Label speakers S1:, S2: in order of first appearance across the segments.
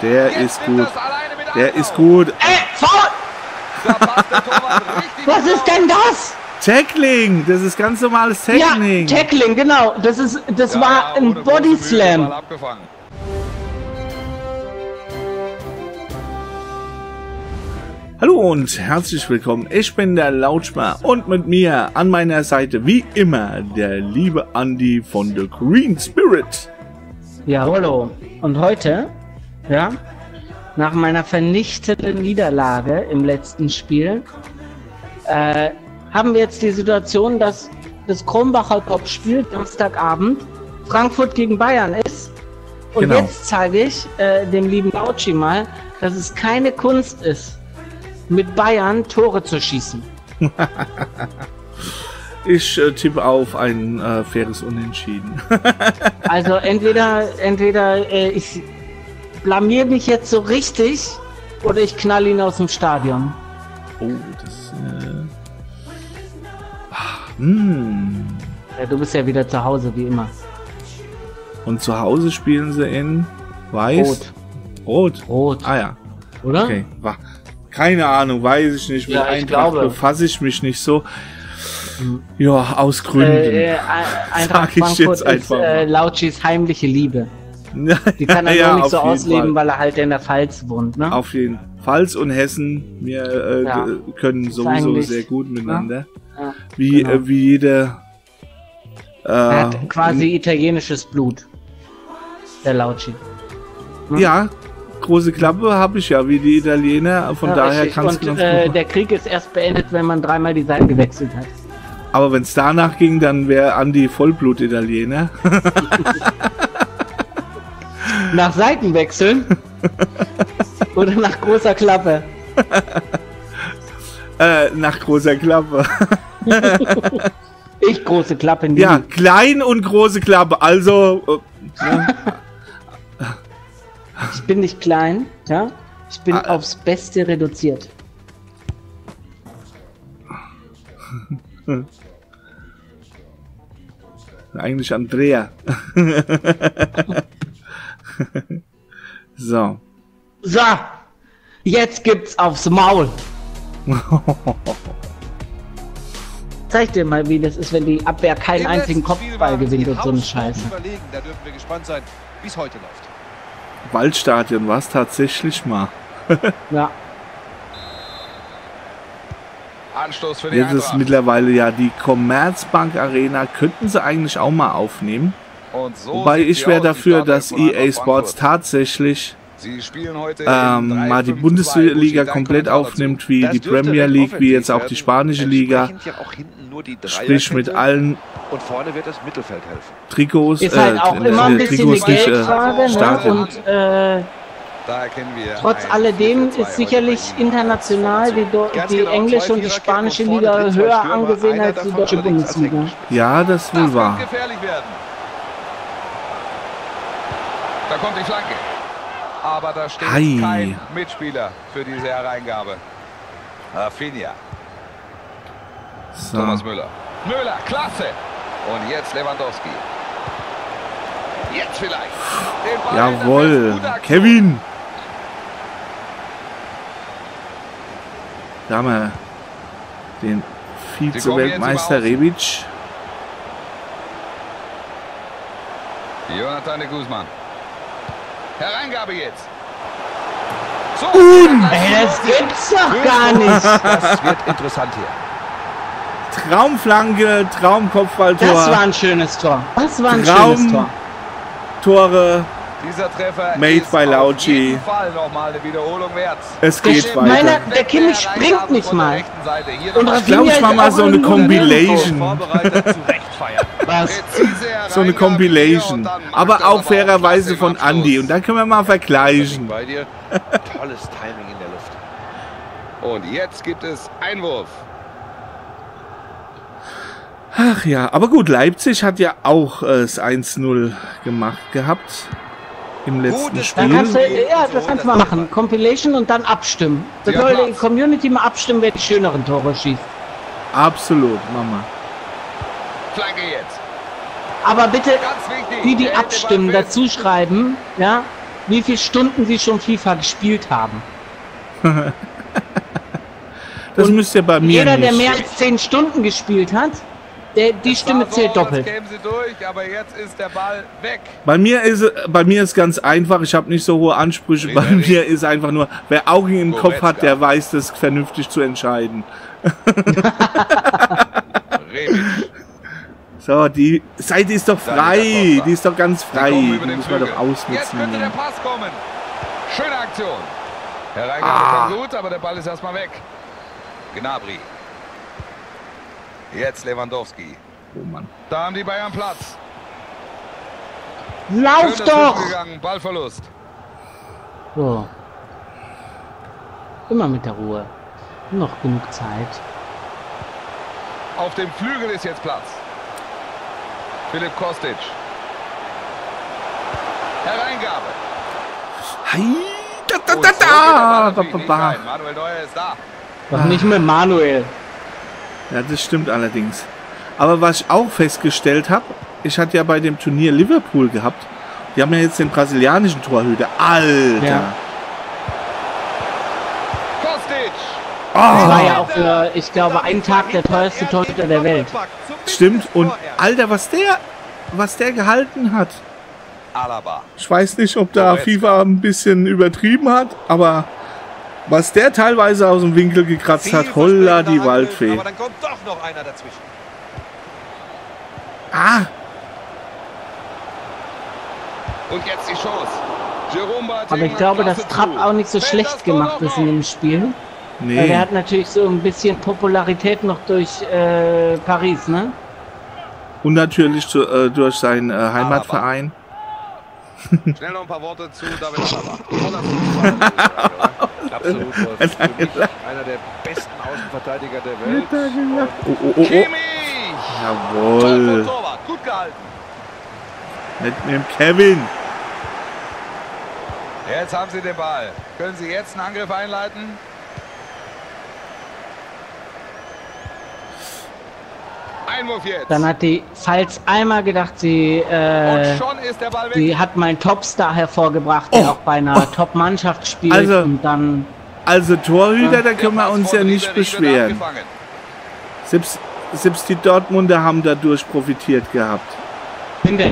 S1: Der ist gut. Der ist gut.
S2: Was ist denn das?
S1: Tackling! Das ist ganz normales Tackling.
S2: Ja, Tackling, genau. Das war ein Body Slam.
S1: Hallo und herzlich willkommen. Ich bin der Lautschmer und mit mir an meiner Seite wie immer der liebe Andi von The Green Spirit.
S2: Ja, hallo. Und heute, ja, nach meiner vernichtenden Niederlage im letzten Spiel, haben wir jetzt die Situation, dass das Kronbacher Top-Spiel Samstagabend Frankfurt gegen Bayern ist. Und
S1: Genau.
S2: Jetzt zeige ich dem lieben Lautschi mal, dass es keine Kunst ist, mit Bayern Tore zu schießen.
S1: Ich tippe auf ein faires Unentschieden.
S2: Also entweder ich blamier mich jetzt so richtig oder ich knall ihn aus dem Stadion.
S1: Oh, das
S2: Ja, du bist ja wieder zu Hause, wie immer.
S1: Und zu Hause spielen sie in Weiß? Rot. Ah ja.
S2: Oder?
S1: Okay. Keine Ahnung, weiß ich nicht. Mit
S2: Ja, ich
S1: Eintracht
S2: glaube.
S1: befasse ich mich nicht so. Ja, aus Gründen.
S2: Eintracht
S1: Sag ich
S2: Frankfurt
S1: jetzt einfach mal.
S2: ist Lautschis heimliche Liebe. Die kann er
S1: Ja,
S2: nur nicht
S1: auf
S2: so
S1: jeden
S2: ausleben,
S1: Fall.
S2: weil er halt in der Pfalz wohnt, ne?
S1: Auf jeden Fall. Pfalz und Hessen, wir
S2: Ja.
S1: können sowieso
S2: eigentlich,
S1: sehr gut miteinander.
S2: Ja,
S1: Wie,
S2: genau.
S1: wie jeder.
S2: Er hat quasi italienisches Blut. Der Lautschi.
S1: Ja, große Klappe habe ich ja, wie die Italiener. Von
S2: Ja,
S1: daher
S2: richtig.
S1: kannst du
S2: Und
S1: ganz gut.
S2: der Krieg ist erst beendet, wenn man dreimal die Seiten gewechselt hat.
S1: Aber wenn es danach ging, dann wäre Andi Vollblut-Italiener.
S2: Nach Seitenwechseln? Oder nach großer Klappe?
S1: Nach großer Klappe.
S2: Ich große Klappe nie.
S1: Ja, klein und große Klappe. Also.
S2: Ich bin nicht klein, ja? Ich bin aufs Beste reduziert.
S1: Eigentlich Andrea. So.
S2: So, jetzt gibt's aufs Maul. Zeig dir mal, wie das ist, wenn die Abwehr keinen einzigen Kopfball gewinnt und so eine Scheiße.
S3: Da dürfen wir gespannt sein, wie es heute läuft.
S1: Waldstadion war es tatsächlich mal.
S2: Ja.
S3: Anstoß für die
S1: Jetzt ist
S3: Eintracht.
S1: mittlerweile ja die Commerzbank Arena. Könnten sie eigentlich auch mal aufnehmen.
S3: Und so
S1: Wobei
S3: sieht
S1: ich
S3: sie
S1: wäre
S3: aus, die
S1: dafür, dass
S3: Startelf von
S1: EA
S3: Eintracht
S1: Sports
S3: Frankfurt.
S1: tatsächlich
S3: Sie spielen heute
S1: mal die Bundesliga komplett aufnimmt, wie die Premier League, wie jetzt auch die spanische Liga. Sprich mit allen
S4: Und vorne wird das Mittelfeld helfen.
S1: Trikots,
S2: Ist halt auch immer ein bisschen eine
S1: Trikots nicht,
S2: Geldfrage, ne?
S1: Stadien.
S2: Und
S3: Da erkennen wir
S2: trotz
S3: ein
S2: alledem
S3: 4:2
S2: ist sicherlich
S3: heute bei Ihnen.
S2: international
S4: Ganz
S2: die
S4: genau,
S2: englische
S4: zwei
S2: und die
S4: Viererketten
S2: spanische
S4: und vorne
S2: Liga
S4: drin zwei
S2: höher
S4: Stürmer,
S2: angesehen
S4: einer
S2: als die
S4: davon
S2: deutsche
S4: allerdings als
S2: Bundesliga.
S4: Heckenspieler.
S1: Ja, das wohl
S3: Das
S1: wahr.
S3: könnte gefährlich werden. Da kommt die Flanke. Aber da steht
S1: Ei.
S3: kein Mitspieler für diese Hereingabe. Rafinha,
S1: So.
S3: Thomas Müller. Müller, klasse. Und jetzt Lewandowski. Jetzt vielleicht. Den Ball
S1: Jawohl.
S3: in der Gute Aktion.
S1: Kevin. Da haben wir den Vize-Weltmeister Rebic.
S3: Jonathan de Guzman. Hereingabe jetzt. So.
S2: Ey, das gibt's doch gar nicht.
S4: Das wird interessant hier.
S1: Traumflanke, Traumkopfballtor.
S2: Das war ein schönes Tor. Das war ein schönes Tor.
S1: Tore.
S3: Dieser Treffer
S1: Made
S3: ist
S1: by
S3: auf
S1: Lautschi.
S3: jeden Fall nochmal eine Wiederholung wert.
S1: Es geht
S2: Meiner-
S1: weiter.
S2: Der Kimmich springt nicht mal. Und
S1: Ich glaube, ich mache mal so eine Compilation.
S3: Vorbereitet zurecht feiern.
S2: Was?
S1: So eine Compilation. Aber auch fairerweise von Andi. Und dann können wir mal vergleichen.
S4: Bei dir. Tolles Timing in der Luft.
S3: Und jetzt gibt es Einwurf.
S1: Ach ja, aber gut, Leipzig hat ja auch das 1-0 gemacht gehabt. Im letzten
S4: Gutes
S1: Spiel.
S2: Dann kannst du, ja, das kannst du mal machen. Compilation und dann abstimmen. Da
S3: Ja,
S2: soll die
S3: Platz.
S2: Community mal abstimmen, wer die schöneren Tore schießt.
S1: Absolut, Mama.
S3: Flanke jetzt.
S2: Aber bitte,
S3: Ganz wichtig.
S2: die
S3: Der hält den
S2: abstimmen,
S3: Ball fest.
S2: dazu schreiben, ja, wie viele Stunden Sie schon FIFA gespielt haben.
S1: Das müsst ihr bei mir
S2: Jeder, der
S1: nicht.
S2: mehr als 10 Stunden gespielt hat, die Stimme zählt doppelt.
S3: Jetzt kämen sie durch, aber jetzt ist der Ball weg.
S1: Bei mir ist ganz einfach. Ich habe nicht so hohe Ansprüche. Bei mir ist einfach nur, wer Augen im Kopf hat, der weiß, das vernünftig zu entscheiden.
S3: Rebic.
S1: So, die Seite ist doch frei. Die ist doch ganz frei.
S3: Die
S1: Die muss man doch
S3: Jetzt
S1: ausnutzen.
S3: könnte der Pass kommen. Schöne Aktion. Hereingabe kommt gut, aber der Ball ist erstmal weg. Gnabry. Jetzt Lewandowski.
S1: Oh Mann.
S3: Da haben die Bayern Platz.
S2: Lauf
S3: Schön
S2: doch!
S3: dazwischen Ballverlust.
S2: So. Immer mit der Ruhe. Noch genug Zeit.
S3: Auf dem Flügel ist jetzt Platz. Philipp Kostic. Hereingabe.
S1: Hi, da,
S3: Und so geht der Ball natürlich nicht
S1: da.
S3: rein. Manuel Neuer ist da.
S2: Doch nicht mit Manuel.
S1: Ja, das stimmt allerdings. Aber was ich auch festgestellt habe, ich hatte ja bei dem Turnier Liverpool gehabt. Die haben ja jetzt den brasilianischen Torhüter. Alter.
S2: Ja.
S3: Kostic.
S2: Das war ja auch für, ich glaube, einen Tag der teuerste Torhüter der Welt.
S1: Stimmt. Und Alter, was der gehalten hat.
S3: Alaba.
S1: Ich weiß nicht, ob da FIFA ein bisschen übertrieben hat, aber was der teilweise aus dem Winkel gekratzt hat, holla die Waldfee.
S4: Aber dann kommt doch noch einer dazwischen.
S1: Ah,
S3: Und jetzt die Chance. Jerome Boateng
S2: Aber ich
S3: macht
S2: glaube,
S3: klasse
S2: dass Trapp
S3: zu.
S2: auch nicht so
S3: Fällt
S2: schlecht
S3: das Tor
S2: gemacht
S3: noch
S2: ist in dem Spiel. Weil
S1: nee.
S2: er hat natürlich so ein bisschen Popularität noch durch Paris, ne?
S1: Und natürlich durch seinen Heimatverein.
S3: Schnell noch ein paar Worte zu David Alaba.
S4: Absolut. Wolf. Für mich einer der besten Außenverteidiger der Welt.
S1: Oh.
S3: Kimmich. Toll vom
S1: Jawohl.
S3: Torwart. Gut gehalten.
S1: Mit dem Kevin.
S3: Jetzt haben sie den Ball. Können sie jetzt einen Angriff einleiten? Einwurf jetzt.
S2: Dann hat die Pfalz einmal gedacht, sie
S3: Und schon ist der Ball weg.
S2: die hat meinen Topstar hervorgebracht, der auch bei einer Top-Mannschaft spielt.
S1: Also-
S2: und dann
S1: Also Torhüter, da können wir
S3: Pass
S1: uns
S3: von
S1: ja nicht
S3: Ribéry wird
S1: beschweren.
S3: abgefangen.
S1: Selbst die Dortmunder haben dadurch profitiert gehabt.
S2: Binde.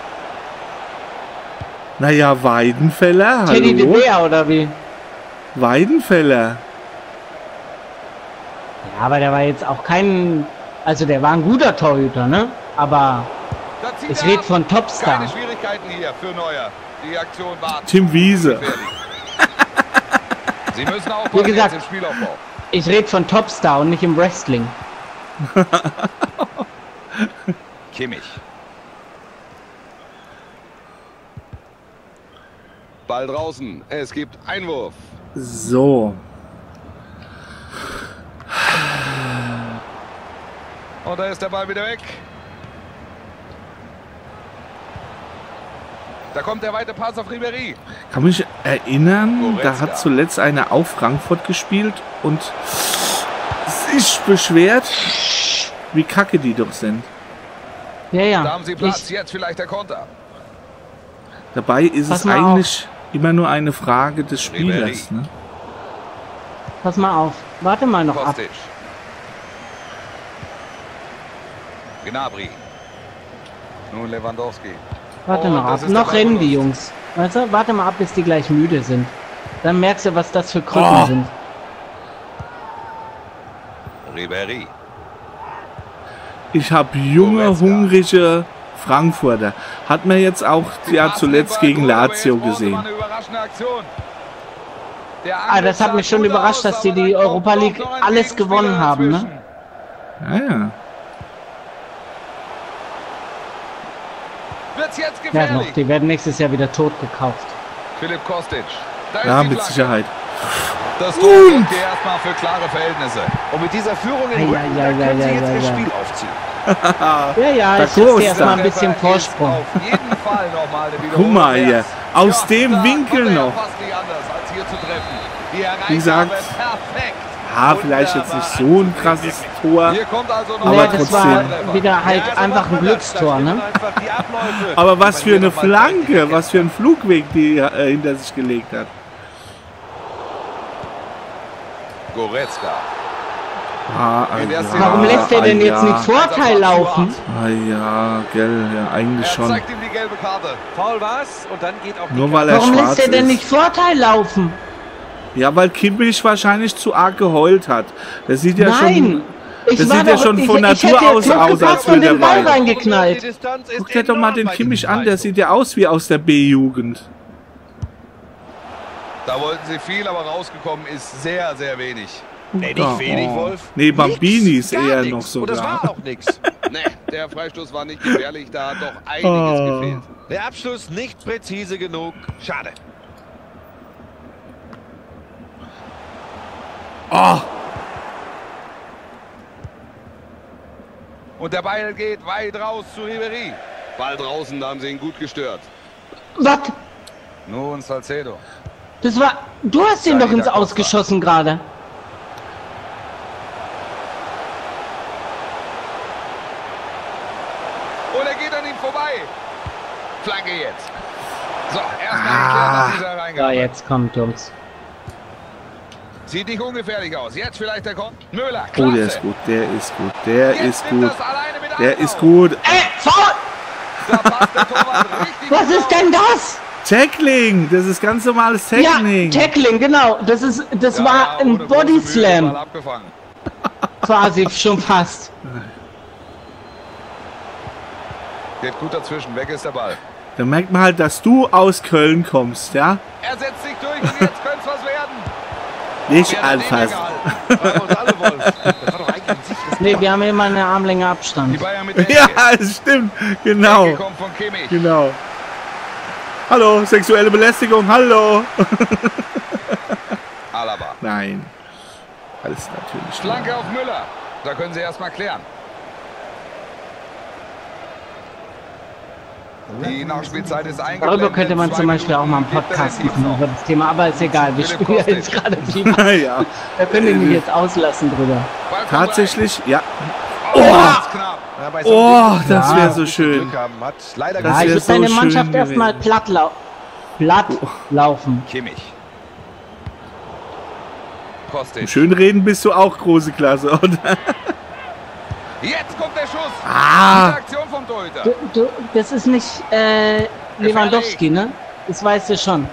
S1: Naja, Weidenfeller,
S2: Teddy de
S1: hallo?
S2: Gea oder wie?
S1: Weidenfeller.
S2: Ja, aber der war jetzt auch kein, also der war ein guter Torhüter, ne? Aber
S3: Da zieht
S2: ich
S3: er
S2: rede
S3: ab.
S2: von Topstar.
S3: Keine Schwierigkeiten hier für Neuer. Die Aktion war
S1: Tim Wiese.
S3: gefährlich. Sie müssen auch
S2: Wie gesagt,
S3: jetzt im Spielaufbau.
S2: Ich rede von Topstar und nicht im Wrestling.
S3: Kimmich. Ball draußen. Es gibt Einwurf.
S1: So.
S3: Und da ist der Ball wieder weg. Da kommt der weite Pass auf Ribéry.
S1: Kann mich erinnern, da
S3: Goretzka.
S1: hat zuletzt einer auf Frankfurt gespielt und sich beschwert, wie kacke die doch sind.
S2: Ja,
S3: Da
S2: ja.
S3: haben sie Platz. Jetzt vielleicht der Konter.
S1: Dabei ist
S2: Pass
S1: es
S2: mal
S1: eigentlich immer nur eine Frage des Spielers.
S3: Ribéry.
S1: Ne?
S2: Pass mal auf. Warte mal noch ab.
S3: Kostic. Gnabry. Nun Lewandowski.
S2: Warte
S3: Oh,
S2: noch
S3: das
S2: ab.
S3: ist der
S2: Noch rennen die
S3: Ballverlust.
S2: Jungs. Weißt du? Warte mal ab, bis die gleich müde sind. Dann merkst du, was das für Krücken
S1: Oh.
S2: sind.
S3: Ribéry.
S1: Ich habe junge,
S3: Goretzka.
S1: hungrige Frankfurter. Hat man jetzt auch ja zuletzt gegen Lazio gesehen.
S2: Das hat mich schon überrascht, dass sie die Europa League alles gewonnen haben, ne?
S1: Ja.
S3: Wird's jetzt
S2: Ja,
S3: gefährlich?
S2: noch. Die werden nächstes Jahr wieder tot gekauft.
S3: Philipp Kostic. Da ist
S1: Ja,
S3: die
S1: mit
S3: Flanke.
S1: Sicherheit.
S3: Das Tor kommt hier erstmal für klare Verhältnisse.
S4: Und mit dieser Führung im
S2: Ja,
S4: Rücken,
S2: ja,
S4: da
S2: ja,
S4: können sie
S2: ja,
S4: jetzt
S2: ja,
S4: ihr
S2: ja.
S4: Spiel aufziehen.
S2: Ja, ja,
S1: Da
S2: ich lasse
S1: groß
S2: dir erstmal
S1: da.
S2: ein bisschen
S3: Treffer ist
S2: Vorsprung.
S3: Auf jeden Fall nochmal eine
S1: Guck mal
S3: Wiederholung
S1: hier.
S3: wert.
S1: Aus dem
S3: da
S1: Winkel
S3: konnte er
S1: noch.
S3: fast nicht anders, als hier zu treffen. Die
S1: Wie gesagt,
S3: Hereingabe perfekt.
S1: Ja, vielleicht jetzt nicht so ein krasses Tor.
S3: Hier kommt also noch
S1: Aber
S2: Ja, das war
S1: trotzdem.
S2: wieder halt einfach ein Glückstor, ne?
S1: Aber was für eine Flanke, was für ein Flugweg die hinter sich gelegt hat.
S3: Goretzka.
S1: Ah,
S2: Warum lässt er denn jetzt nicht Vorteil laufen?
S1: Ah ja, gell, ja, eigentlich
S3: Er
S1: schon.
S3: zeigt ihm die gelbe Karte.
S4: Faul war's und dann geht auch die
S1: Nur weil er
S2: Warum
S1: schwarz
S2: lässt er denn
S1: ist.
S2: nicht Vorteil laufen?
S1: Ja, weil Kimmich wahrscheinlich zu arg geheult hat. Das sieht ja
S2: Nein!
S1: schon,
S2: Ich
S1: das
S2: war
S1: sieht ja
S2: doch-
S1: schon
S2: ich-
S1: von
S2: ich
S1: Natur
S2: hätte jetzt
S1: aus
S2: noch
S1: aus, als
S2: gepackt und
S1: würde
S2: den
S1: er
S2: Ball
S1: weinen.
S2: reingeknallt.
S1: Guck dir doch mal den Kimmich an, der sieht ja aus wie aus der B-Jugend.
S3: Da wollten sie viel, aber rausgekommen ist sehr, sehr wenig.
S4: Nee, nicht wenig, Wolf.
S1: Nee, Bambinis
S4: Nix,
S1: eher
S4: gar
S1: noch
S4: nix. Und das
S1: sogar.
S4: war auch nichts.
S3: Nee, der Freistoß war nicht gefährlich, da hat doch einiges gefehlt.
S4: Der Abschluss nicht präzise genug. Schade.
S1: Oh,
S3: Und der Ball geht weit raus zu Ribéry. Ball draußen, da haben sie ihn gut gestört.
S2: Was?
S3: Nun Salcedo.
S2: Das war. Du hast ihn doch ins Ausgeschossen gerade.
S3: Und er geht an ihm vorbei. Flanke jetzt. So, erstmal geklärt, dass dieser
S2: Ja,
S3: reingekommen.
S2: jetzt kommt Jungs.
S3: Sieht nicht ungefährlich aus. Jetzt vielleicht der Kon Müller.
S1: oh,
S3: Klasse.
S1: der ist gut, der ist gut, der
S3: Jetzt
S1: ist
S3: nimmt
S1: gut.
S3: das alleine mit
S1: Der
S3: Anlauf.
S1: ist gut.
S2: Foul!
S3: Da passt der Torwart richtig
S2: Was
S3: gut
S2: ist denn das?
S1: Tackling, das ist ganz normales
S2: Ja,
S1: Tackling.
S2: Tackling, genau. Das
S3: Ja,
S2: war
S3: ja,
S2: ein
S3: ohne große Mühe
S2: Body
S3: den
S2: Slam.
S3: Ball abgefangen.
S2: Quasi schon fast.
S3: Geht gut dazwischen. Weg ist der Ball.
S1: Da merkt man halt, dass du aus Köln kommst, ja?
S3: Er setzt sich durch und jetzt könnte es was werden.
S1: Nicht
S3: Wird er
S1: anfassen.
S3: den
S4: Fragen uns alle, Wolf. Das war doch eigentlich ein sicheres
S2: Nee, wir haben immer eine Armlänge
S3: Die
S2: Abstand.
S3: Bayern mit der
S1: Ja,
S3: Ecke.
S1: es stimmt. Genau,
S3: Ecke kommt von Kimmich.
S1: genau. Hallo, sexuelle Belästigung, hallo.
S3: Alaba.
S1: Nein. Alles natürlich.
S3: Flanke auf Müller. Da können sie erstmal klären. Die Nachspielzeit ist eingeblendet.
S2: Darüber könnte man zum Beispiel auch mal einen Podcast machen über das Thema, aber ist egal. Wir spielen ja jetzt gerade FIFA.
S1: Ja,
S2: Da können wir mich jetzt auslassen drüber.
S3: Ball kommt
S1: tatsächlich, ja.
S3: rein. Oh, ganz knapp.
S4: Ja, bei so
S1: Oh,
S4: einem Ding,
S1: das
S4: ja,
S1: wäre so
S4: Glück
S1: schön.
S4: haben, hat leider
S1: Das
S2: Ja,
S1: wär
S2: ich würde
S1: so
S2: deine
S1: schön
S2: Mannschaft erstmal
S1: gewesen.
S2: platt laufen.
S3: Kimmich. Kostic.
S1: Schön reden bist du auch große Klasse, oder?
S3: Jetzt kommt der Schuss.
S1: Ah.
S3: Gute Aktion vom Torhüter.
S2: Das ist nicht Lewandowski, ne? Das weißt du schon.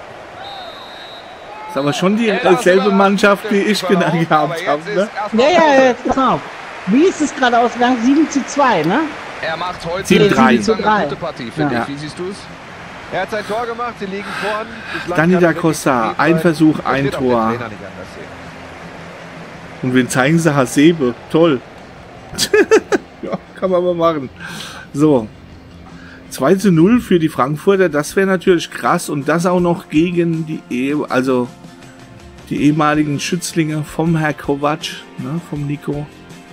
S1: Ist aber schon dieselbe Mannschaft, die ich gehabt habe, ne?
S2: Ja, pass auf. Wie ist es gerade ausgegangen? 7:2, ne?
S3: Er macht heute
S1: 7:3.
S3: eine gute Partie, finde
S1: Ja.
S3: ich. Wie siehst du es?
S4: Er hat sein Tor gemacht, sie liegen vorn. Bislang
S1: Dani
S4: kann
S1: da
S4: er wirklich
S1: Costa,
S4: zufrieden
S1: ein
S4: sein.
S1: Versuch,
S4: Das
S1: ein
S4: wird auch der
S1: Tor.
S4: Trainer nicht anders sehen.
S1: Und wen zeigen sie? Hasebe. Toll. Ja, kann man mal machen. So. 2:0 für die Frankfurter. Das wäre natürlich krass. Und das auch noch gegen die die ehemaligen Schützlinge vom Herr Kovac, ne, vom Nico.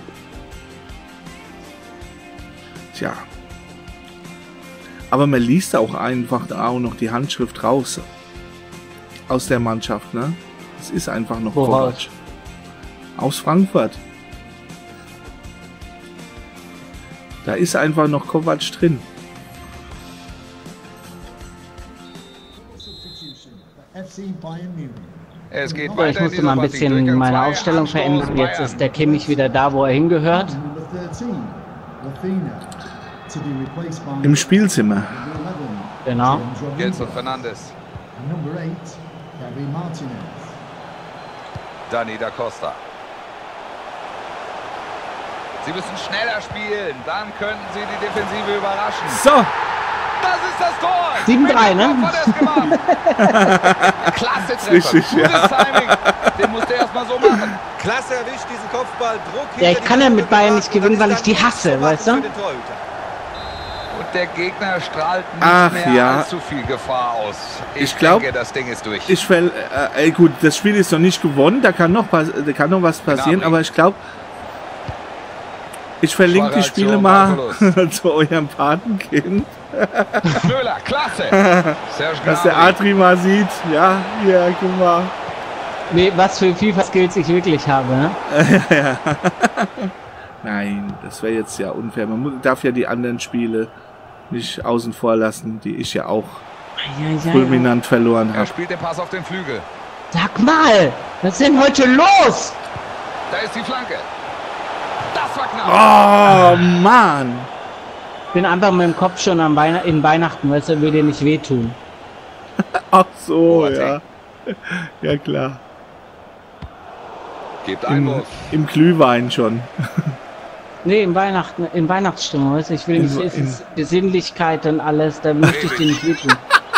S1: Tja. Aber man liest auch einfach auch noch die Handschrift raus. Aus der Mannschaft, ne? Es ist einfach noch
S2: Woraus?
S1: Kovac. Aus Frankfurt. Da ist einfach noch Kovac drin.
S3: Es geht
S2: So,
S3: weiter
S2: ich
S3: in
S2: musste
S3: dieser
S2: mal ein
S3: Partie.
S2: bisschen
S3: Durchgang
S2: meine
S3: zwei,
S2: Aufstellung
S3: Anstoß
S2: verändern. Jetzt
S3: Bayern.
S2: ist der Kimmich wieder da, wo er hingehört.
S1: Im Spielzimmer.
S2: Genau.
S3: Gelson Fernandes. Dani da Costa. Sie müssen schneller spielen, dann könnten sie die Defensive überraschen.
S1: So,
S3: Das ist das Tor!
S2: 7:3, ne?
S3: Mit dem Kopf hat er's gemacht. Klasse Treffer,
S1: Richtig,
S3: gutes
S1: ja.
S3: Timing. Den musste er erstmal so machen.
S4: Klasse erwischt diesen Kopfball. Druck
S2: Ja, ich
S4: hinter
S2: kann
S4: die
S2: ja mit
S4: Linie
S2: Bayern
S4: gebracht
S2: nicht gewinnen,
S4: und
S2: weil
S4: dann
S2: ich die
S4: ist dann
S2: hasse,
S4: nichts zu
S2: weißt du?
S4: machen für den Torhüter.
S3: Und der Gegner strahlt nicht
S1: Ach,
S3: mehr
S1: ja.
S3: allzu viel Gefahr aus.
S1: Ich glaub,
S3: denke, das Ding ist durch.
S1: gut, das Spiel ist noch nicht gewonnen, da kann noch was passieren,
S3: Gnabry.
S1: aber ich glaube, ich verlinke die
S3: Schwache
S1: Spiele
S3: Aktion,
S1: mal
S3: Ballverlust.
S1: zu eurem Patenkind,
S3: Müller, klasse. Serge
S1: dass der
S3: Gnabry.
S1: Adri mal sieht, ja, hier, guck mal,
S2: Was für FIFA-Skills ich wirklich habe, ne?
S1: Ja. Nein, das wäre jetzt ja unfair. Darf ja die anderen Spiele nicht außen vor lassen, die ich ja auch fulminant verloren
S3: Er
S1: habe.
S3: spielt den Pass auf den Flügel.
S2: Sag mal, was ist denn heute los?
S3: Da ist die Flanke. Das war knapp.
S1: Oh, Mann!
S2: Ich bin einfach mit dem Kopf schon in Weihnachten, weißt du, will dir nicht wehtun.
S1: Ach so, ja. Ja, klar.
S3: Gibt Einwurf.
S1: Im Glühwein schon.
S2: Nee, in Weihnachtsstimmung, weißt du, ich will nicht, es ist Besinnlichkeit und alles, da möchte ich dir nicht wehtun.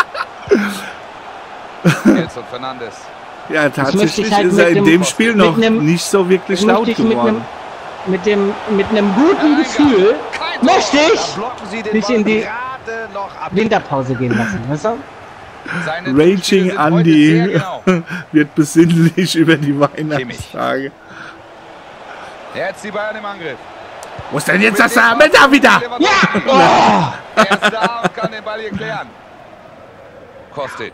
S3: Jetzt und Fernandes.
S1: Ja, tatsächlich
S2: halt
S1: ist er in dem Spiel noch nicht so wirklich laut geworden.
S2: Mit einem guten Gefühl möchte ich dich in die Winterpause gehen lassen, weißt du?
S1: Raging Andy wird besinnlich über die Weihnachtstage.
S3: Jetzt die Bayern im Angriff.
S1: Wo ist denn jetzt das Samen da wieder?
S2: Ja!
S3: Er ist da und kann den Ball hier klären. Kostic.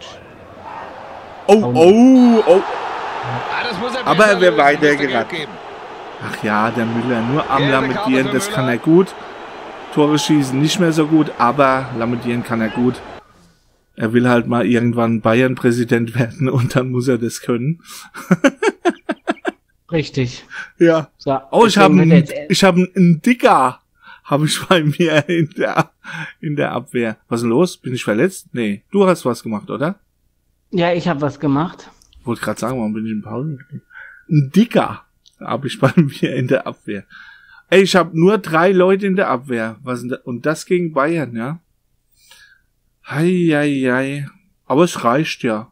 S1: Oh.
S3: Das muss er
S1: Aber er wäre
S3: lösen,
S1: weiter
S3: müsste
S1: gerannt.
S3: Gelb geben.
S1: Ach ja, der Müller, nur am
S3: Gelbe Karte
S1: Lamentieren,
S3: für
S1: das
S3: Müller.
S1: kann er gut. Tore schießen nicht mehr so gut, aber Lamentieren kann er gut. Er will halt mal irgendwann Bayern-Präsident werden und dann muss er das können.
S2: Richtig.
S1: Ja.
S2: So,
S1: Oh, ich habe einen Dicker. Habe ich bei mir in der Abwehr. Was ist denn los? Bin ich verletzt? Nee. Du hast was gemacht, oder?
S2: Ja, ich habe was gemacht.
S1: Wollte gerade sagen, warum bin ich in Pause? Ein Dicker habe ich bei mir in der Abwehr. Ey, ich habe nur 3 Leute in der Abwehr. Was denn da? Und das gegen Bayern, ja? Hei. Aber es reicht ja.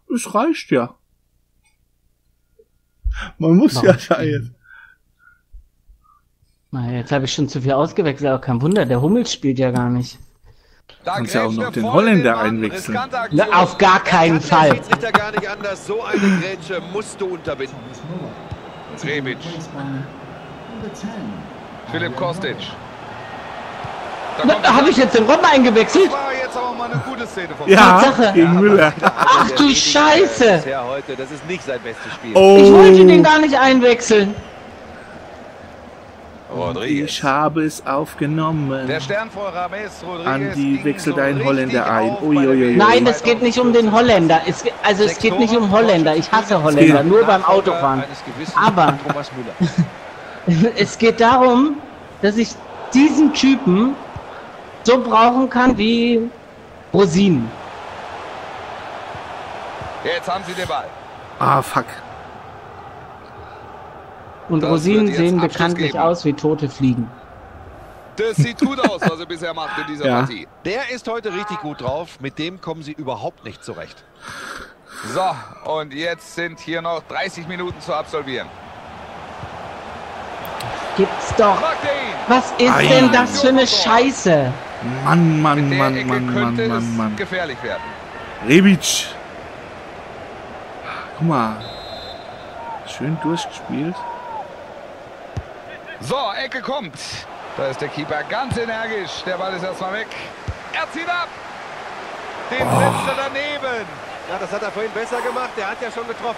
S1: Man muss
S2: Warum?
S1: ja da jetzt.
S2: Na, jetzt habe ich schon zu viel ausgewechselt, aber kein Wunder, der Hummels spielt ja gar nicht.
S3: Da
S1: Kannst ja auch
S3: grätscht
S1: noch
S3: er
S1: den
S3: voll
S1: Holländer
S3: Mann.
S1: einwechseln.
S3: Riskante Aktion.
S2: Na, auf gar keinen Fall.
S4: Der Schiedsrichter gar nicht anders. So eine Grätsche musst du unterbinden.
S3: Rebic. Philipp Kostic.
S2: Da habe ich jetzt den Robben eingewechselt?
S3: Das war jetzt aber mal eine gute Szene von
S1: Ja,
S2: Tatsache.
S1: gegen Müller.
S2: Ach du Scheiße!
S4: Bisher heute, das ist nicht sein bestes Spiel.
S1: Oh,
S2: Ich wollte den gar nicht einwechseln.
S3: Rodriguez.
S1: ich habe es aufgenommen.
S3: Der Stern vor Rames Rodriguez.
S1: Andi,
S3: ging
S1: wechselt
S3: so
S1: einen
S3: richtig
S1: Holländer ein.
S3: auf
S1: Uiuiui.
S3: bei der
S2: Nein, es geht nicht um den Holländer. Es geht nicht um Holländer. Ich hasse Holländer, nur beim Autofahren.
S4: Eines gewissen
S2: Aber-
S4: Thomas Müller.
S2: Es geht darum, dass ich diesen Typen so brauchen kann wie Rosinen.
S3: Jetzt haben sie den Ball.
S1: Ah, fuck.
S2: Und
S3: Das
S2: Rosinen
S3: wird jetzt
S2: sehen
S3: Abschluss
S2: bekanntlich
S3: geben.
S2: aus wie tote Fliegen.
S3: Das sieht gut aus, was er bisher macht in dieser
S1: Ja.
S3: Partie.
S4: Der ist heute richtig gut drauf. Mit dem kommen sie überhaupt nicht zurecht.
S3: So, und jetzt sind hier noch 30 Minuten zu absolvieren.
S2: Gibt's doch.
S3: Macht er ihn.
S2: Was ist
S1: Ei.
S2: denn das für eine Scheiße?
S1: Mann.
S3: Mit der Ecke könnte es gefährlich werden.
S1: Rebic. Guck mal. Schön durchgespielt.
S3: So, Ecke kommt. Da ist der Keeper ganz energisch. Der Ball ist erstmal weg. Er zieht ab. Den setzt er daneben.
S4: Ja, das hat er vorhin besser gemacht. Der hat ja schon getroffen.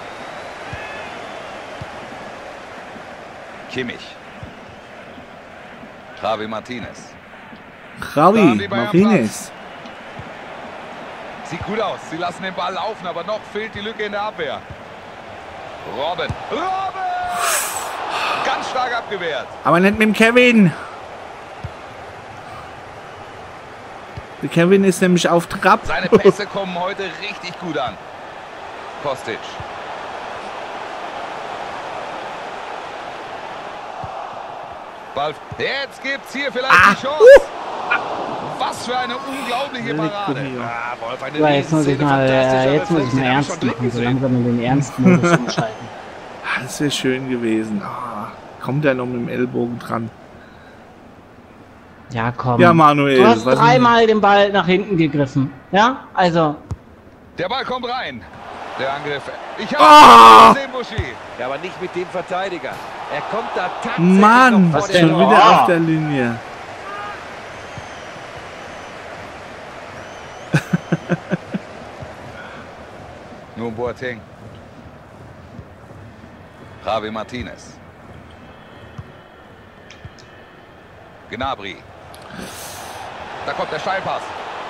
S3: Kimmich. Javi Martinez.
S1: Javi
S3: Da haben die Bayern
S1: Martinez.
S3: Sieht gut aus. Sie lassen den Ball laufen, aber noch fehlt die Lücke in der Abwehr. Robben. Ganz stark abgewehrt.
S1: Aber nicht mit dem Kevin. Der Kevin ist nämlich auf Trab.
S3: Seine Pässe kommen heute richtig gut an. Kostic. Ball. Jetzt gibt's hier vielleicht die Chance. Was für eine unglaubliche Parade.
S4: Ah, Wolf, eine
S2: Aber jetzt muss ich
S4: Riesenszene,
S2: mal,
S4: fantastischer
S2: jetzt muss ich
S4: Reflex,
S2: mal
S4: den hab
S2: ernst
S4: schon drin
S2: machen, so
S4: gesehen.
S2: langsam in den Ernstmodus umschalten.
S1: Ah, das wäre schön gewesen. Ah, kommt er noch mit dem Ellbogen dran?
S2: Ja, komm.
S1: Ja, Manuel.
S2: Du hast
S1: was-
S2: dreimal den Ball nach hinten gegriffen. Ja, also,
S3: Der Ball kommt rein. Der Angriff. Ich
S1: Ah!
S3: habe gesehen, Buschi.
S4: Ja, aber nicht mit dem Verteidiger. Er kommt da tatsächlich
S1: Mann,
S4: noch vor
S2: denn?
S1: schon
S4: der
S1: wieder
S2: Oh.
S1: auf der Linie.
S3: Nur Boateng. Javi Martinez. Gnabry. Da kommt der Steilpass.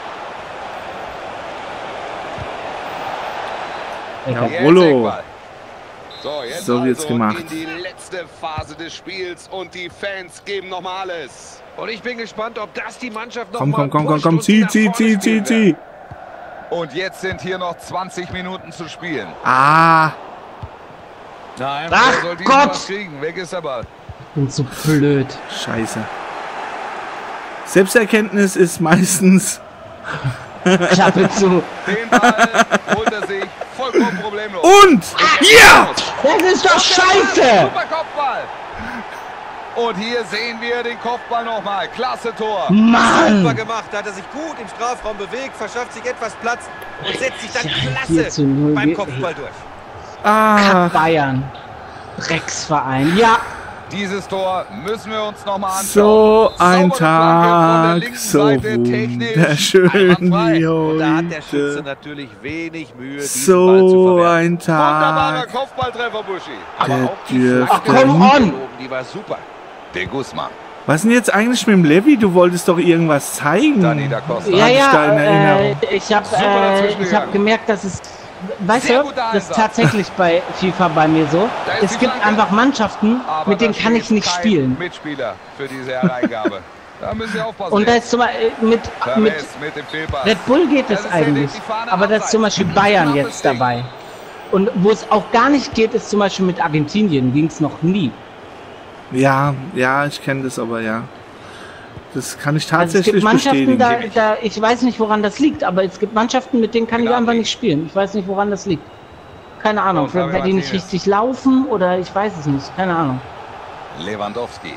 S1: Jawollo.
S3: So, jetzt
S1: So wird's
S3: also
S1: gemacht.
S3: in die letzte Phase des Spiels und die Fans geben noch mal alles.
S4: Und ich bin gespannt, ob das die Mannschaft noch
S1: Komm,
S4: mal
S1: komm,
S4: pusht
S1: komm,
S4: und sie nach vorne spielen wird.
S1: zieh.
S3: Und jetzt sind hier noch 20 Minuten zu spielen.
S1: Ah,
S4: Nein,
S2: Ach
S3: Wer soll diesen
S2: Gott!
S3: Pass kriegen? Weg ist der Ball.
S2: Ich bin so blöd.
S1: scheiße. Selbsterkenntnis ist meistens...
S2: Klappe zu.
S3: Den Ball holt er sich vollkommen problemlos.
S1: Und! Ja!
S2: Das ist doch scheiße!
S3: Super Kopfball. Und hier sehen wir den Kopfball nochmal. Klasse Tor.
S5: Super
S2: Mann!
S5: gemacht, da hat er sich gut im Strafraum bewegt, verschafft sich etwas Platz und setzt sich dann
S2: Ja, 4:0
S5: klasse beim
S2: geht-
S5: Kopfball durch.
S1: Ah,
S2: Bayern. Drecksverein. Ja,
S3: Dieses Tor müssen wir uns nochmal anschauen.
S1: so ein
S3: Saubere Flanke von der
S1: Tag,
S3: linken
S1: so
S3: Seite, technisch
S1: wunderschön
S3: einwandfrei.
S1: wie
S5: Und da hat der Schütze
S1: heute.
S5: natürlich wenig Mühe, diesen Ball zu
S1: So
S5: verwerten.
S1: ein
S3: Wunderbarer
S1: Tag,
S3: Kopfballtreffer, Buschi.
S5: Aber
S1: der
S5: auch die
S1: dürfte...
S2: Ach, komm on!
S5: die war super.
S3: De Guzman.
S1: Was ist denn jetzt eigentlich mit dem Levi? Du wolltest doch irgendwas zeigen.
S3: Dani da Costa.
S2: Ja,
S1: hab ich da in
S2: ja,
S1: Erinnerung.
S2: ich habe
S3: Super dazwischen gegangen.
S2: gemerkt, dass es, weißt
S3: Sehr
S2: du,
S3: guter
S2: das ist
S3: Einsatz.
S2: tatsächlich bei FIFA bei mir so.
S3: Da ist
S2: Es
S3: die
S2: gibt
S3: Flanke.
S2: einfach Mannschaften,
S3: Aber
S2: mit denen
S3: da
S2: kann ich
S3: steht
S2: nicht
S3: kein
S2: spielen.
S3: Mitspieler für diese Hereingabe. Da müssen wir aufpassen.
S2: Und da ist zum Beispiel mit
S3: Perez mit dem Fehlpass.
S2: Red Bull geht
S3: Das
S2: es
S3: ist
S2: eigentlich,
S3: die Fahne
S2: aber da ist zum
S3: abseits.
S2: Beispiel Bayern
S3: Knappes
S2: jetzt
S3: Ding.
S2: dabei. Und wo es auch gar nicht geht, ist zum Beispiel mit Argentinien, ging es noch nie.
S1: Ja, ich kenne das aber, ja. Das kann ich
S2: Also es
S1: tatsächlich
S2: gibt Mannschaften,
S1: bestätigen.
S2: ich weiß nicht, woran das liegt, aber es gibt Mannschaften, mit denen kann ich
S3: Genau.
S2: einfach nicht spielen. Ich weiß nicht, woran das liegt. Keine Ahnung,
S3: Und Fabian
S2: weil die nicht
S3: Martinez.
S2: richtig laufen oder ich weiß es nicht. Keine Ahnung.
S3: Lewandowski.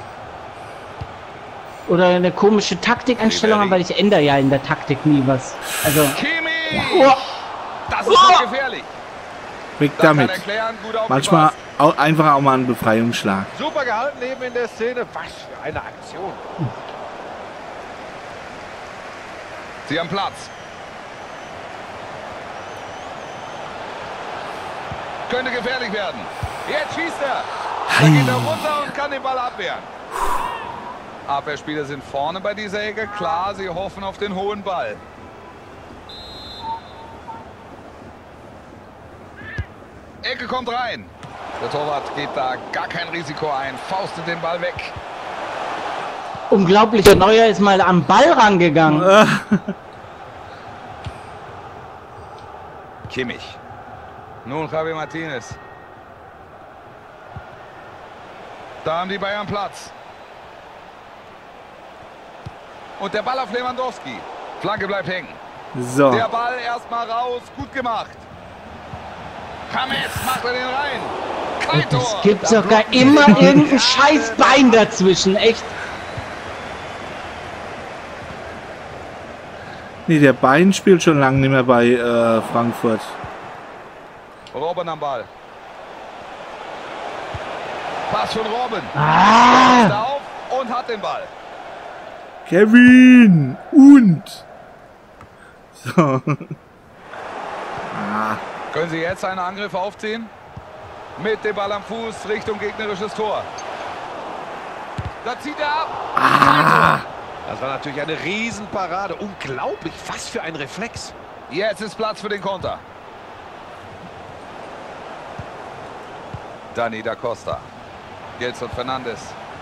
S2: Oder eine komische Taktikeinstellung,
S3: Ribéry.
S2: aber ich ändere ja in der Taktik nie was. Also,
S3: Kimmich!
S2: oh,
S3: Das ist schon gefährlich.
S1: Weg
S3: Das kann
S1: damit.
S3: erklären, gut
S1: Manchmal
S3: aufgepasst.
S1: einfach auch mal einen Befreiungsschlag.
S5: Super gehalten eben in der Szene. Was für eine Aktion.
S3: Sie haben Platz. Könnte gefährlich werden. Jetzt schießt er. Da geht er runter und kann den Ball abwehren. Abwehrspieler sind vorne bei dieser Ecke. Klar, sie hoffen auf den hohen Ball. Ecke kommt rein. Der Torwart geht da gar kein Risiko ein. Faustet den Ball weg.
S2: unglaublich. Der Neuer ist mal am Ball rangegangen.
S3: Kimmich. Nun Javi Martinez. Da haben die Bayern Platz. Und der Ball auf Lewandowski. Flanke bleibt hängen.
S1: So.
S3: Der Ball erstmal raus. Gut gemacht. James macht er den rein. Kein Tor.
S2: Es gibt sogar immer irgendein scheiß Bein dazwischen. Echt.
S1: Nee, der Bein spielt schon lange nicht mehr bei Frankfurt.
S3: Robben am Ball. Pass von Robben.
S2: Ah,
S3: Ist auf und hat den Ball.
S1: Kevin! Und! So.
S3: Können Sie jetzt einen Angriff aufziehen? Mit dem Ball am Fuß Richtung gegnerisches Tor. Da zieht er ab.
S5: Das war natürlich eine Riesenparade. Unglaublich, was für ein Reflex.
S3: Jetzt ist Platz für den Konter. Dani da Costa. Gelson Fernandes.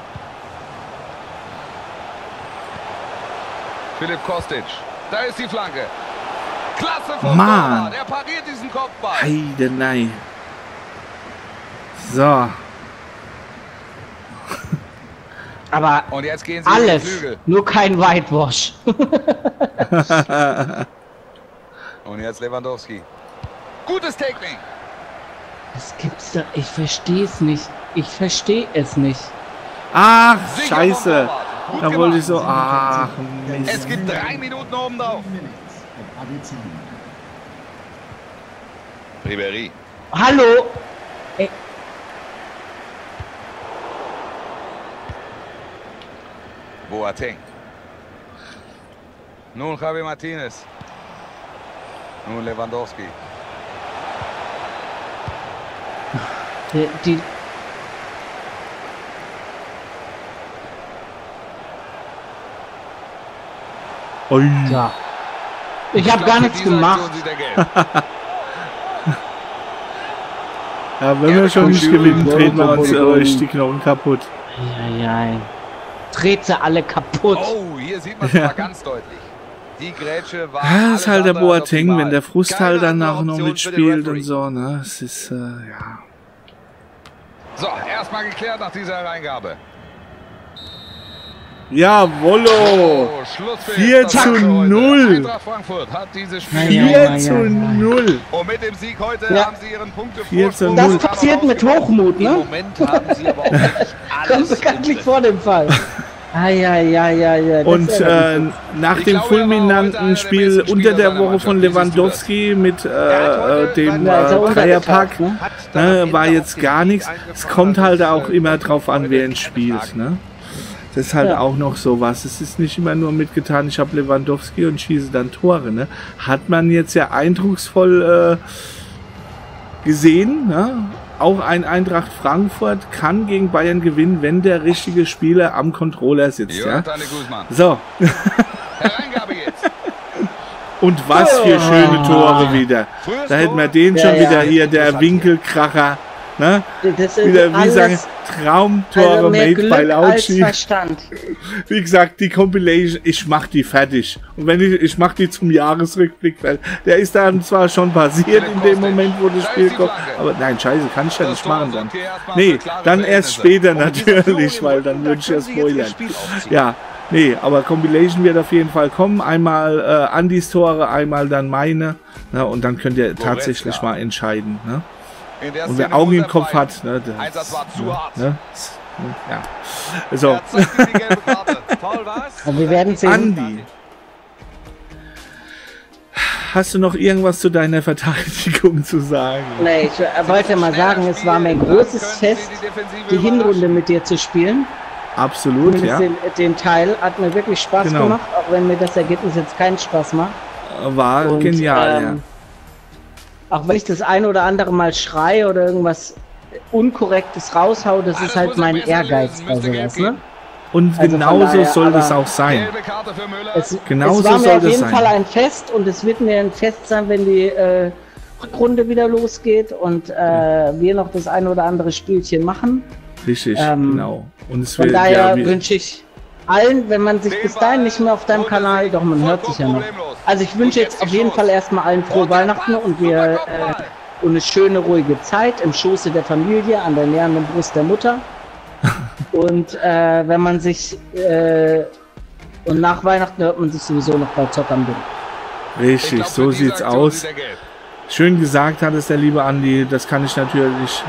S3: Philipp Kostic. Da ist die Flanke. Klasse vom
S1: Mann.
S3: Torwart. Er pariert diesen Kopfball.
S1: Heidenei. So.
S2: aber
S3: Und jetzt gehen sie in die
S2: alles,
S3: Flügel.
S2: nur kein Whitewash.
S3: Und jetzt Lewandowski. Gutes Tackling.
S2: Das gibt's doch. Ich verstehe es nicht. Ich verstehe es nicht.
S1: Ach,
S3: Sicher vom
S1: scheiße.
S3: Torwart. Gut
S1: Da wollte ich
S3: gemacht.
S1: so. Ach,
S3: Es
S1: Mist.
S3: gibt 3 Minuten obendrauf. Ribéry.
S2: Hallo.
S3: Boateng. Nun Javi Martinez. Nun Lewandowski.
S1: Ui.
S2: Ja. Ich habe gar nichts gemacht.
S1: Ja, wenn wir schon nicht gewinnen, treten wir uns die Knochen kaputt.
S2: Ja. Dreht sie alle kaputt.
S3: Oh, hier sieht man es mal ganz deutlich. Die Grätsche war.
S1: Ja, ist halt der
S3: alles andere als
S1: Boateng,
S3: optimal.
S1: wenn der Frust halt
S3: Keine
S1: danach
S3: andere
S1: noch
S3: Option für den
S1: mitspielt
S3: Referee.
S1: und so, ne? Es ist, ja.
S3: So, erstmal geklärt nach dieser Reingabe.
S1: Jawollo!
S3: Oh, Schlusspfiff.
S1: 4
S3: Das
S1: zu
S3: Ganze heute.
S1: 0.
S3: Eintracht Frankfurt hat dieses Spiel.
S1: 4 zu 0.
S3: Und mit dem Sieg heute
S2: Ja.
S3: haben sie ihren
S1: 4 zu
S3: Punktevorsprung.
S1: 0.
S2: Das passiert mit Hochmut,
S5: Im
S2: ne?
S5: Moment haben sie aber auch wirklich
S2: Kommt
S5: alles.
S2: bekanntlich
S5: im
S2: vor dem Fall. Ja.
S1: Und nach
S3: Ich
S1: dem
S3: glaube, er war heute
S1: fulminanten
S3: einer der
S1: Spiel
S3: besten
S1: unter
S3: Spieler
S1: der
S3: seiner
S1: Woche von
S3: Mannschaft. Wie siehst du
S1: Lewandowski mit dem
S2: Ja, ist er
S1: Dreierpack,
S2: untergetaucht, ne?
S5: Hat dann am Ende
S1: war
S5: auch
S1: jetzt
S5: den
S1: gar
S5: Sieg
S1: nichts.
S5: eingefahren.
S1: Es kommt halt
S5: Das ist,
S1: auch immer drauf an, wer ihn
S5: keine
S1: spielt.
S5: Frage.
S1: Ne? Das ist halt
S2: Ja.
S1: auch noch sowas. Es ist nicht immer nur mitgetan, ich habe Lewandowski und schieße dann Tore. Ne? Hat man jetzt ja eindrucksvoll gesehen. Ne? Auch ein Eintracht Frankfurt kann gegen Bayern gewinnen, wenn der richtige Spieler am Controller sitzt. Ja?
S3: Jonathan Guzman.
S1: So,
S3: Reingabe jetzt.
S1: und was für schöne Tore wieder. Da hätten wir den
S2: Ja,
S1: schon
S2: ja.
S1: wieder hier, der Winkelkracher. Ne?
S2: Das ist
S1: Wieder, wie
S2: alles,
S1: sagen, Traumtore
S2: also mehr
S1: made
S2: Glück
S1: by
S2: als
S1: Lautschi.
S2: Verstand.
S1: Wie gesagt, die Compilation, ich mach die fertig. Und wenn ich mach die zum Jahresrückblick fertig. Der ist dann zwar schon passiert in dem Moment, wo das Spiel kommt. Aber nein, scheiße, kann ich ja nicht machen dann. Nee, dann erst später natürlich, weil dann würde ich ja spoilern. Ja, nee, aber Compilation wird auf jeden Fall kommen. Einmal Andys Tore, einmal dann meine. Na, und dann könnt ihr tatsächlich mal entscheiden. Ne? Und wer Augen im Kopf hat, ne,
S3: Einsatz war zu hart.
S1: ne, ja. So,
S3: Er zeigt ihm die gelbe Karte.
S5: Foul war's.
S2: Und wir werden sehen.
S1: Andi, hast du noch irgendwas zu deiner Verteidigung zu sagen?
S2: Nee, ich wollte mal sagen, es war mir ein großes Fest, die Hinrunde mit dir zu spielen.
S1: Absolut, ja.
S2: Zumindest den Teil hat mir wirklich Spaß
S1: Genau.
S2: gemacht, auch wenn mir das Ergebnis jetzt keinen Spaß macht.
S1: War
S2: Und,
S1: genial, ja.
S2: Auch wenn ich das ein oder andere Mal schreie oder irgendwas Unkorrektes raushau, das ist halt mein Ehrgeiz bei sowas, ne?
S1: Und
S2: also von
S1: genauso
S2: daher,
S1: soll das
S2: aber-
S1: auch sein.
S3: Gelbe Karte für Müller.
S2: Es,
S1: Genauso
S2: es war mir
S1: soll
S2: auf
S1: das
S2: jeden
S1: sein.
S2: Fall ein Fest und es wird mir ein Fest sein, wenn die Rückrunde wieder losgeht und wir noch das ein oder andere Spielchen machen.
S1: Richtig, genau. Und es
S2: Von
S1: wird,
S2: daher
S1: ja, wie-
S2: wünsche ich allen, wenn man sich bis dahin nicht mehr auf deinem Kanal, doch man hört sich ja noch. Also ich wünsche jetzt auf jeden Fall erstmal allen frohe Weihnachten und wir und eine schöne, ruhige Zeit im Schoße der Familie, an der nähernden Brust der Mutter. Und wenn man sich und nach Weihnachten hört man sich sowieso noch bei Zock am Ding.
S1: Richtig, so sieht's aus. Schön gesagt hat es der liebe Andi, das kann ich natürlich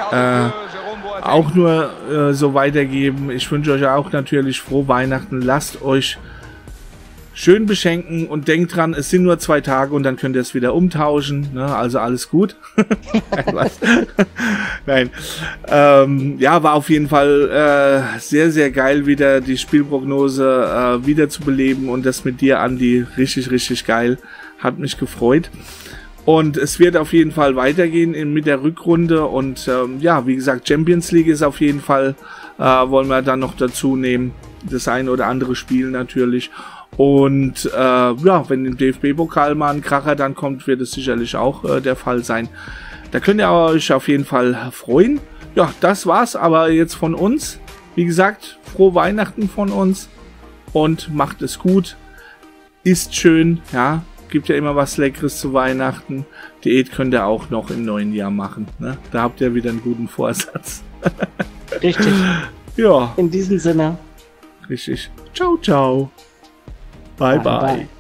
S1: auch nur so weitergeben. Ich wünsche euch auch natürlich frohe Weihnachten. Lasst euch schön beschenken und denkt dran, es sind nur 2 Tage und dann könnt ihr es wieder umtauschen. Ne? Also alles gut. Nein, was? Nein. Ja, war auf jeden Fall sehr, sehr geil, wieder die Spielprognose wieder zu beleben und das mit dir, Andi, richtig, richtig geil. Hat mich gefreut. Und es wird auf jeden Fall weitergehen mit der Rückrunde und ja, wie gesagt, Champions League ist auf jeden Fall, wollen wir dann noch dazu nehmen, das ein oder andere Spiel natürlich. Und ja, wenn im DFB-Pokal mal ein Kracher dann kommt, wird es sicherlich auch der Fall sein. Da könnt ihr euch auf jeden Fall freuen. Ja, das war's aber jetzt von uns. Wie gesagt, frohe Weihnachten von uns und macht es gut. Isst schön, ja. Gibt ja immer was Leckeres zu Weihnachten. Diät könnt ihr auch noch im neuen Jahr machen. Ne? Da habt ihr wieder einen guten Vorsatz.
S2: Richtig.
S1: Ja,
S2: In diesem Sinne.
S1: richtig. Ciao, ciao. Bye, bye.